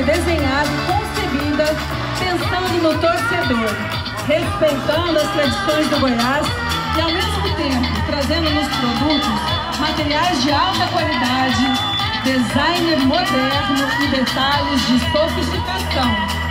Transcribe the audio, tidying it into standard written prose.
foi desenhada e concebida pensando no torcedor, respeitando as tradições do Goiás e, ao mesmo tempo, trazendo nos produtos materiais de alta qualidade, design moderno e detalhes de sofisticação.